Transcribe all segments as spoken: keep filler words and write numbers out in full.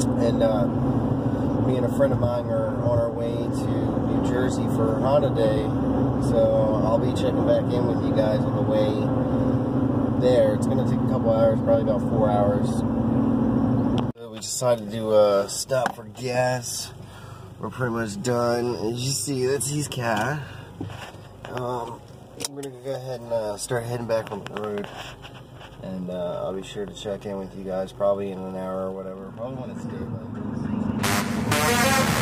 and uh, me and a friend of mine are on our way to New Jersey for Honda Day, so I'll be checking back in with you guys on the way there. It's going to take a couple hours, probably about four hours. So we decided to uh, stop for gas. We're pretty much done. As you see, that's his car. Um, we're going to go ahead and uh, start heading back on the road. And uh, I'll be sure to check in with you guys probably in an hour or whatever. Probably when it's daylight.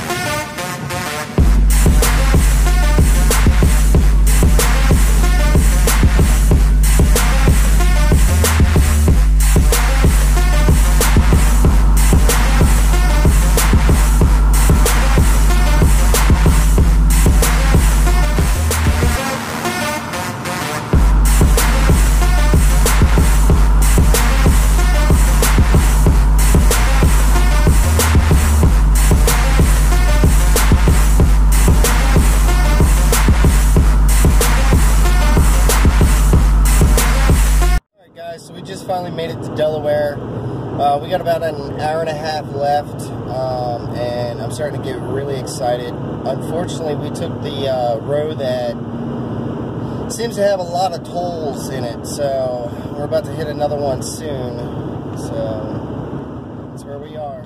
So we just finally made it to Delaware. Uh, we got about an hour and a half left, um, and I'm starting to get really excited. Unfortunately, we took the uh, road that seems to have a lot of tolls in it, so we're about to hit another one soon. So that's where we are.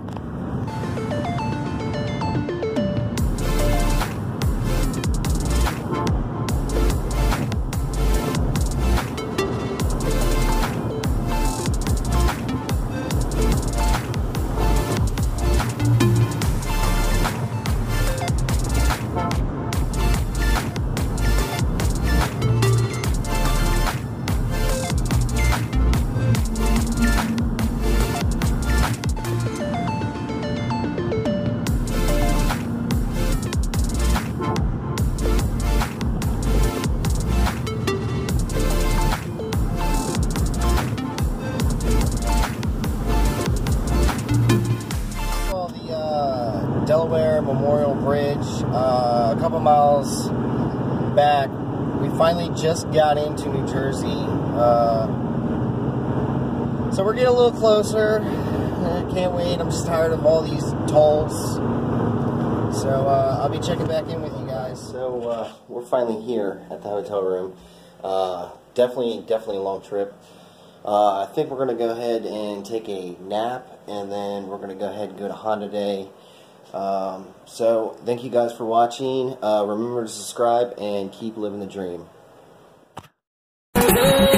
Delaware Memorial Bridge, uh, a couple miles back. We finally just got into New Jersey, uh, so we're getting a little closer. I can't wait. I'm just tired of all these tolls, so uh, I'll be checking back in with you guys. So uh, we're finally here at the hotel room. Uh, definitely, definitely a long trip. Uh, I think we're going to go ahead and take a nap, and then we're going to go ahead and go to Honda Day. Um, so, thank you guys for watching. Uh, remember to subscribe and keep living the dream.